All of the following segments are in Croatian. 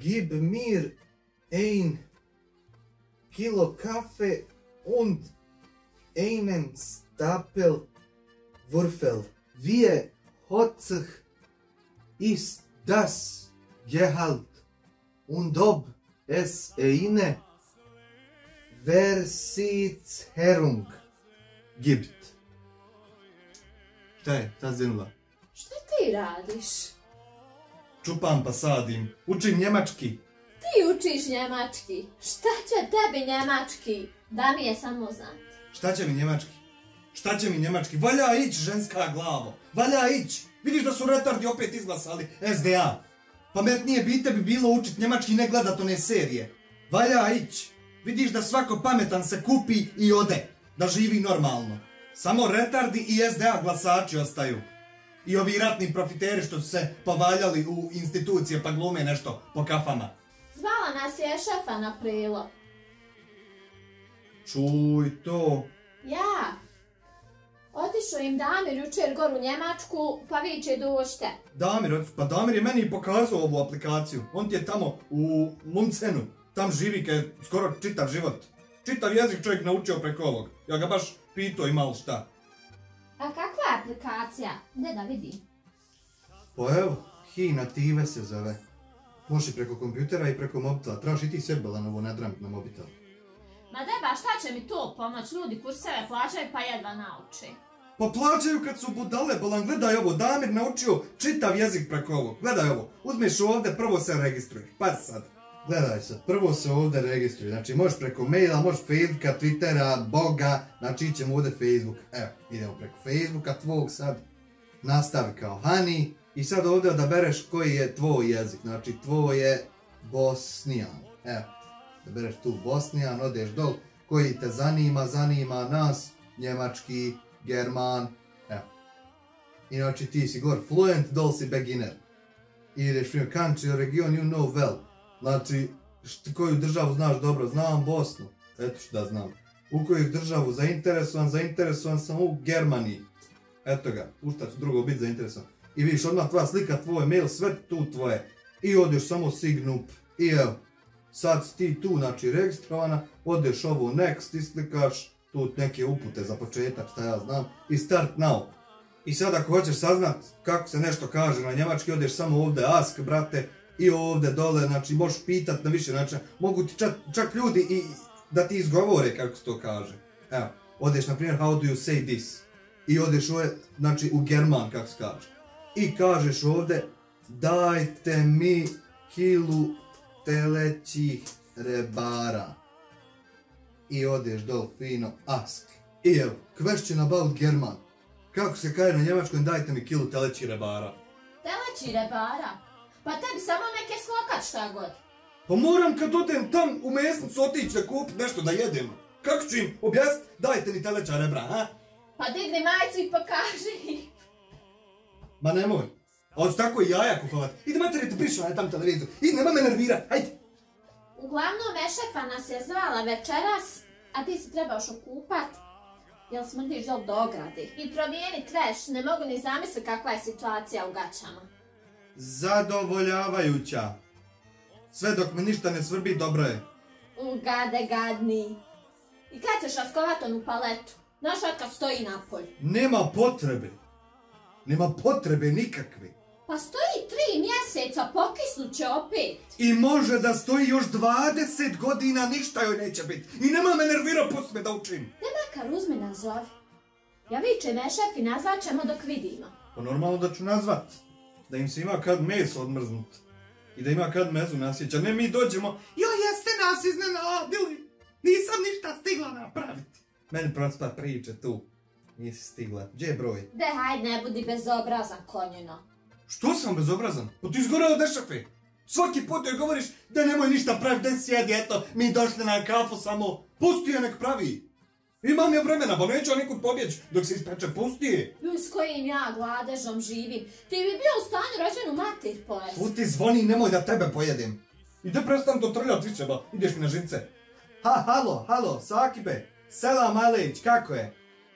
Gib mir ein Kilo Kaffee und einen Stapel Würfel. Wie hoch ist das Gehalt? Und ob es eine Versicherung gibt? Šta je ta zinula? Šta ti radiš? Čupam pa sadim. Učim njemački. Ti učiš njemački. Šta će tebi njemački? Da mi je samo znati. Šta će mi njemački? Šta će mi njemački? Valja ić, ženska glavo. Valja ić. Vidiš da su retardi opet izglasali SDA. Pametnije bite bi bilo učit njemački i ne gledat one serije. Valja ić. Vidiš da svako pametan se kupi i ode. Da živi normalno. Samo retardi i SDA glasači ostaju. I ovi ratni profiteri što su se povaljali u institucije pa glume nešto po kafama. Zvala nas je šefa na prilog. Čuj to. Ja. Otišao im Damir jučer gor u Njemačku, pa viče došte. Pa Damir je meni pokazao ovu aplikaciju. On ti je tamo u Muncenu. Tam živi kaj skoro čitav život. Čitav jezik čovjek naučio preko ovog. Ja ga baš pitao i malo šta. A kakva je aplikacija? Gdje da vidim? Pa evo, Hi Native se zove. Može preko kompjutera i preko mobitela. Trebaš i ti sebela novo nadramit na mobitel. Ma deba, šta će mi to pomoć? Ljudi kurseve plaćaju pa jedva nauči. Pa plaćaju kad su budale, bolan, gledaj ovo, Damir naučio čitav jezik preko ovog. Gledaj ovo, uzmeš ovdje, prvo se registruješ. Pa sad. Gledaj sad, prvo se ovdje registruje. Znači možeš preko maila, možeš Facebooka, Twittera, Boga. Znači ićemo ovdje Facebook. Evo, idemo preko Facebooka tvog sad. Nastavi kao Hani. I sad ovdje odabereš koji je tvoj jezik. Znači tvoj je Bosnijan. Evo, da bereš tu Bosnijan, odeš dol. Koji te zanima nas, njemački, german. Evo. Inači ti si gor fluent, dol si beginner. I ideš u country, region, you know well. Znači, koju državu znaš dobro? Znam Bosnu. Eto što da znam. U koju državu zainteresovan sam u Germaniji. Eto ga, u šta ću drugo biti zainteresovan. I vidiš odmah tvoja slika, tvoj mail, sve tu tvoje. I odeš samo signup. I evo, sad si ti tu, znači registrovana. Odeš ovo next, isklikaš tu neke upute za početak, šta ja znam. I start now. I sad ako hoćeš saznat kako se nešto kaže na njemački, odeš samo ovdje ask, brate. I ovdje dole, znači možeš pitat na više načina. Mogu ti čak ljudi i da ti izgovore kako se to kaže. Evo, odeš na primjer how do you say this. I odeš ovdje, znači u german kako se kaže. I kažeš ovdje dajte mi kilu telećih rebara. I odeš dole fino ask. I evo, question about German. Kako se kaže na njemačkom dajte mi kilu telećih rebara. Teleći rebara? Pa tebi samo neke slokat šta god. Pa moram kad odem tam u mesnicu otići da kupit nešto da jedem. Kako ću im objasniti? Dajte mi teleća rebra, ha? Pa digni majicu i pokaži. Ma nemoj. A hoću tako i jaja kupovat. Idi materi ti prišla na tam televizor. Idi, nema me nervirat, hajde. Uglavnom šefa nas je zvala večeras, a ti si trebaš okupat. Jel smrdiš do ograde. I promijeni treš, ne mogu ni zamisliti kakva je situacija u gaćama. Zadovoljavajuća. Sve dok me ništa ne svrbi, dobro je. Gade gadni. I kad ćeš raskovat onu paletu? Znaš otkad stoji napolj? Nema potrebe. Nema potrebe nikakve. Pa stoji 3 mjeseca, pokisnut će opet. I može da stoji još 20 godina, ništa joj neće biti. I nema me nervira, pusti me da učim. Ne makar uzmi nazovi. Ja vičem šef i nazvat ćemo dok vidimo. Pa normalno da ću nazvat. Da im se ima kad meso odmrznut. I da ima kad mezu nasjeća. Ne mi dođemo, joj jeste nas iznenadili. Nisam ništa stigla napraviti. Meni prospa priče tu. Nisi stigla. Gdje je broj? De hajde ne budi bezobrazan konjino. Što sam bezobrazan? Pa ti izgorao dešafe. Svaki put joj govoriš da nemoj ništa praviti, da sjedi, eto, mi došli na kafu samo. Pusti je nek pravi. Imam ja vremena, pa neću nikud pobjeći dok se ispeče, pusti je. S kojim ja gladežom živim. Ti bi bio u stanju rođenu mater pojesti. Puti zvoni, nemoj da tebe pojedem. I da prestam to trljat više, ba, ideš mi na živce. Ha, halo, Sakibe, selam Alejć, kako je?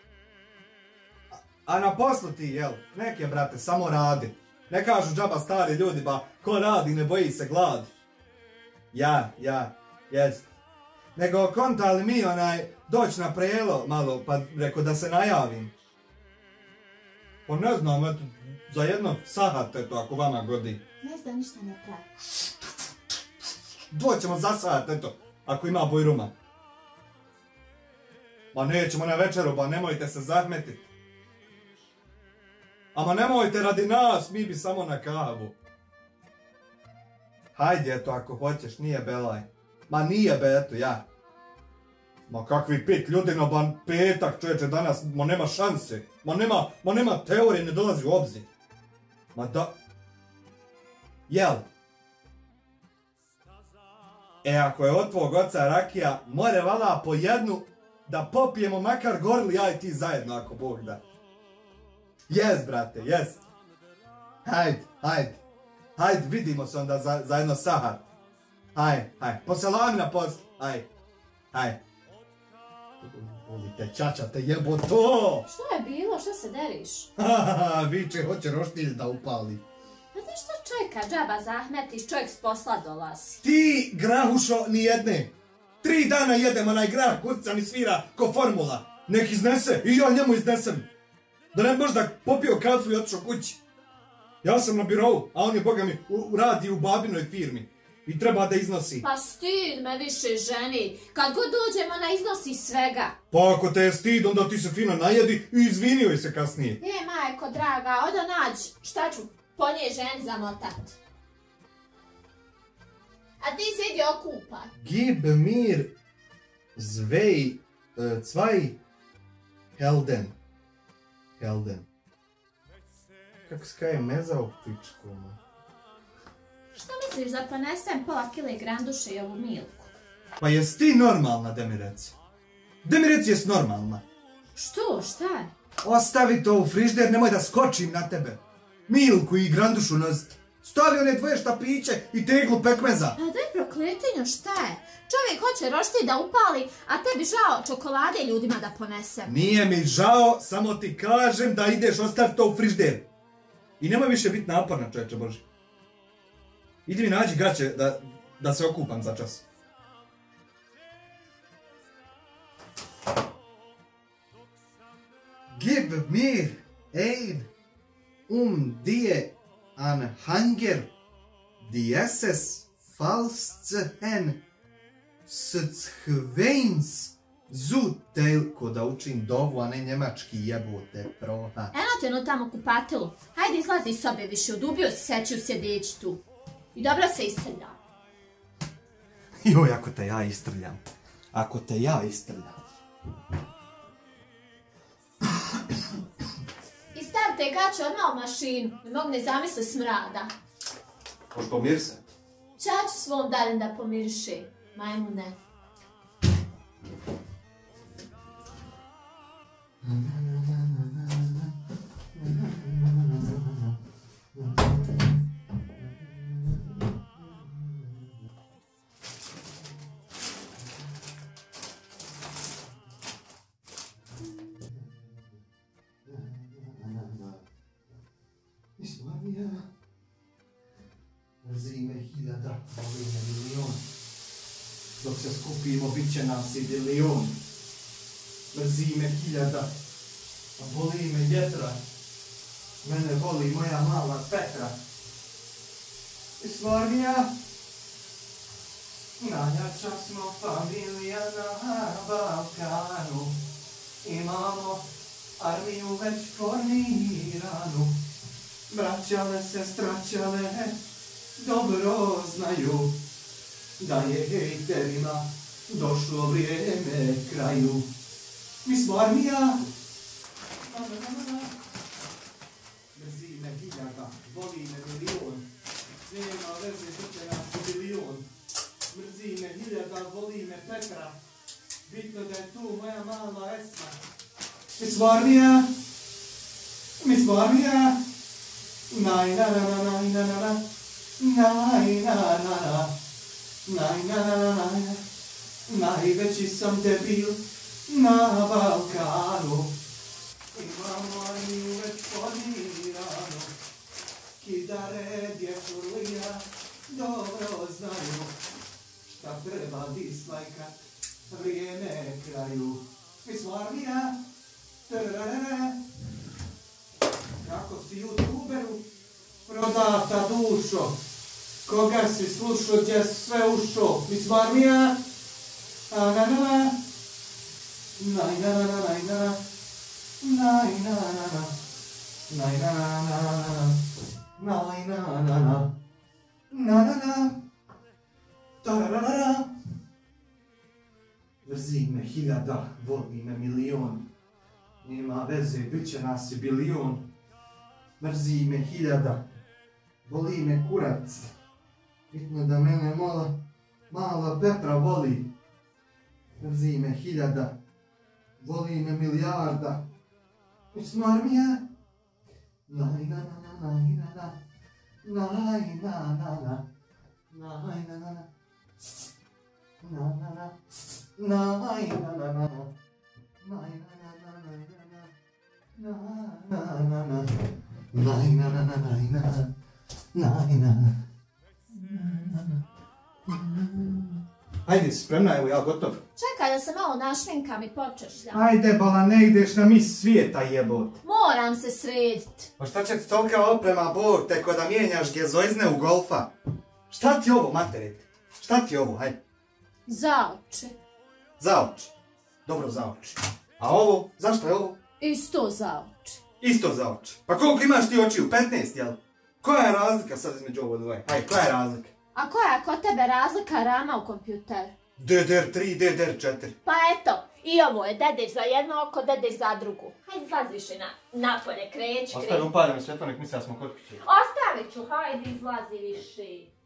A na poslu ti, jel? Neke, brate, samo radi. Ne kažu džaba stari ljudi, ba, ko radi ne boji se gladi. Ja, jest. Nego kontali mi doći na prelo malo, pa reko da se najavim. Pa ne znam, eto, za jedno sahat, eto, ako vama godi. Ne znam, ništa ne pravi. Doćemo za sahat, eto, ako ima bujruma. Ma nećemo na večeru, ba nemojte se zahmetiti. Ama nemojte radi nas, mi bi samo na kavu. Hajde, eto, ako hoćeš, nije belaj. Ma nije be, eto, ja. Ma kakvi pit ljudi na ban petak, čovječe, danas, ma nema šanse. Ma nema teorije, ne dolazi u obzir. Ma da... Jel? E, ako je od tvog oca rakija, more vala po jednu, da popijemo makar gorli, ja i ti zajedno, ako Bog da. Jes, brate, jes. Hajde, vidimo se onda za jedno sahat. Hajde, poselami na post. Hajde. Volite, čača, te jebo to! Što je bilo? Što se deriš? Viče, hoće roštilj da upali. Pa ti što čovjeka džaba zahmetiš, čovjek s posla dolazi. Ti, grahušo, ni jedne. 3 dana jedem onaj grah, kuca mi svira ko formula. Nek iznese i ja njemu iznesem. Da ne možda popio kafu i otišao kući. Ja sam na birovu, a on je, boga mi, radi u babinoj firmi. I treba da iznosi. Pa stid me više ženi. Kad god dođem, ona iznosi svega. Pa ako te je stid, onda ti se fino najedi i izvinio je se kasnije. Majko draga, odo nađi šta ću po nje ženi zamotat. A ti se idi okupat. Gib mir zwei Helden. Kako se kaje meza u pičku? Šta misliš da ponesem pola kile granduše i ovu Milku? Pa jes ti normalna, da mi reci? Da mi reci jes normalna? Što? Šta je? Ostavi to u frižder, nemoj da skočim na tebe. Milku i grandušu nositi. Stavi one 2 štapiće i teglu pekmeza. Pa daj prokletinju, šta je? Čovjek hoće roštilj da upali, a tebi žao čokolade ljudima da ponesem. Nije mi žao, samo ti kažem da ideš ostavi to u frižder. I nemoj više biti naporna, čovječe Boži. Idi mi nađi gaće da se okupam za čas. Gib mir ein die Anhänger dieses Falschen Schweins Zutel, ko da učim dovu, a ne njemački jebote proha. Eno te ono tamo kupatilu. Hajde izlazi iz sobe više, odubio si seći u sjedeći tu. I dobro se istrlja. Joj, ako te ja istrljam. I stavite gače odmah u mašinu, ne mogu ne zamisli smrada. Možeš pomir se? Čaču svom daljem da pomiriše, majmune. Mrzi me 1000, voli me milion. Dok se skupimo, bit će nas i bilion. Mrzi me 1000, a voli me jetra. Mene voli moja mala Petra. I Slavija, najjača smo familija na Balkanu. Imamo armiju već formiranu. Braćale, sestraćale, dobro znaju da je hejterima došlo vrijeme kraju. Mi smo armija. Mrzi me 1000, voli me milion. Nema veze što će nas bilion. Mrzi me 1000, voli me Petra. Bitno da je tu moja mala Esma. Mi smo armija. Naj na na na naj na na na. Naj na na na. Naj na na na na. Najveći sam debil na Balkanu. Imamo armiju već formiranu. Kidare, dječurlija, dobro znaju treba dislajka, vrijeme kraju. Mi smo armija. Kako si youtuberu prodata dušo, koga si slušao, gdje si sve ušao, mi smo armija. Na-na-na, na-na-na, na-na-na, na-na-na, na-na-na, na-na-na, na-na-na, ta-ra-ra-ra. Vrzi me hiljada, voli me milion. Nema veze, bit će nas i bilion. Mrzi me hiljada, voli me kurac. Bitno da mene mala Petra voli. Mrzi me hiljada, voli me milijarda. Mi smo armija. Naj-na-na-na, naj-na-na, naj-na-na-na, naj-na-na-na, na-na-na, naj-na-na-na, naj-na-na-na. Ajde, spremna, evo ja gotov. Čekaj da se malo našminkam i počešljam. Ajde, bala, ne ideš na mis svijeta jebot. Moram se sredit. Pa šta će ti tolika oprema, Bog, teko da mijenjaš gezojzne u golfa? Šta ti ovo, materit? Šta ti ovo, hajde? Za oči. Za oči. Dobro, za oči. A ovo, zašto je ovo? Isto za oči. Isto za oči. Pa koliko imaš ti očiju? 15, jel? Koja je razlika sad između ovo dvoje? Hajde, koja je razlika? A koja je kod tebe razlika rama u kompjuteru? DDR3, DDR4. Pa eto, i ovo je dedeš za jedno oko, dedeš za drugu. Hajde, izlazi više napolje, kreć. Ostavi upaljeno svjetlo, nek misli da smo kod kuće. Ostavit ću, hajde, izlazi više.